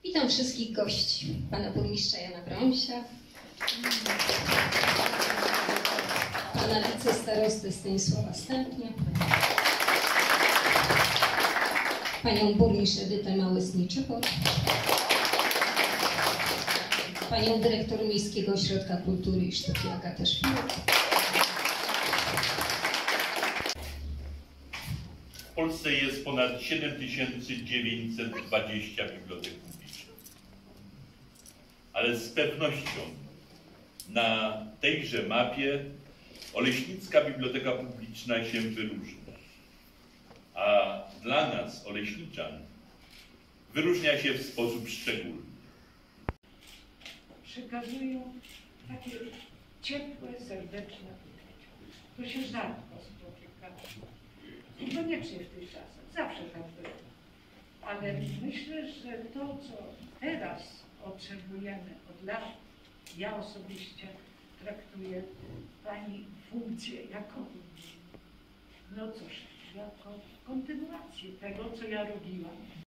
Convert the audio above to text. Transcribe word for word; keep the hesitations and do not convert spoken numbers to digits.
Witam wszystkich gości, pana burmistrza Jana Brąsia, pana wicestarostę Stanisława Stępnia, panią burmistrz Edytę Małysniczewą, panią dyrektor Miejskiego Ośrodka Kultury i Sztuki Agatę Szpilek. W Polsce jest ponad siedem tysięcy dziewięćset dwadzieścia bibliotek publicznych. Ale z pewnością na tejże mapie Oleśnicka Biblioteka Publiczna się wyróżni. A dla nas, oleśniczan, wyróżnia się w sposób szczególny. Przekazują takie ciepłe, serdeczne uczucia. To się rzadko spotyka. Niekoniecznie w tych czasach, zawsze tak było. Ale myślę, że to, co teraz otrzymujemy od lat, ja osobiście traktuję pani funkcję jako, no cóż, jako kontynuację tego, co ja robiłam.